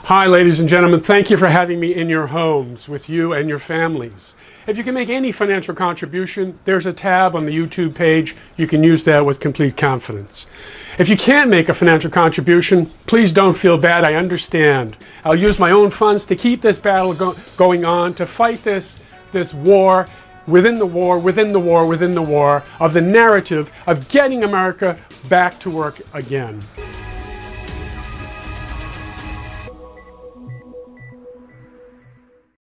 Hi, ladies and gentlemen. Thank you for having me in your homes with you and your families. If you can make any financial contribution, there's a tab on the YouTube page. You can use that with complete confidence. If you can't make a financial contribution, please don't feel bad. I understand. I'll use my own funds to keep this battle going on, to fight this war, within the war, within the war, within the war, of the narrative of getting America back to work again.